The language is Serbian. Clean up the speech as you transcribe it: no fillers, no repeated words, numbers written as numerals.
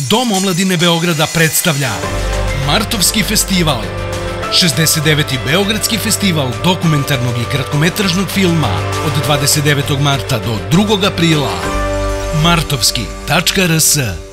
Dom omladine Beograda predstavlja Martovski festival, 69. Beogradski festival dokumentarnog i kratkometražnog filma od 29. marta do 2. aprila. martovski.rs